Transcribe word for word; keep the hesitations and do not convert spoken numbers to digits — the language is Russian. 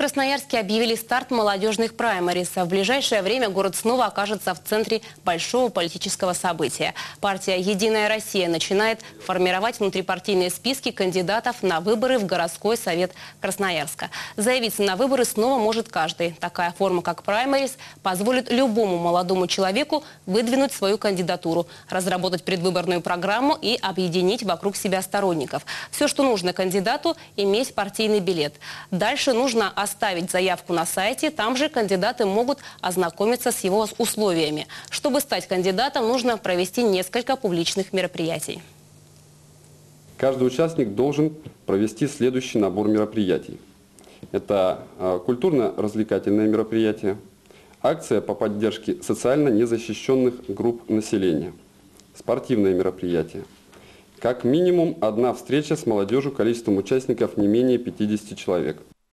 Красноярске объявили старт молодежных праймериз. В ближайшее время город снова окажется в центре большого политического события. Партия «Единая Россия» начинает формировать внутрипартийные списки кандидатов на выборы в городской совет Красноярска. Заявиться на выборы снова может каждый. Такая форма, как праймериз, позволит любому молодому человеку выдвинуть свою кандидатуру, разработать предвыборную программу и объединить вокруг себя сторонников. Все, что нужно кандидату – иметь партийный билет. Дальше нужно оставить заявку на сайте, там же кандидаты могут ознакомиться с его условиями. Чтобы стать кандидатом, нужно провести несколько публичных мероприятий. Каждый участник должен провести следующий набор мероприятий. Это культурно-развлекательное мероприятие, акция по поддержке социально незащищенных групп населения, спортивное мероприятие. Как минимум одна встреча с молодежью количеством участников не менее пятидесяти человек.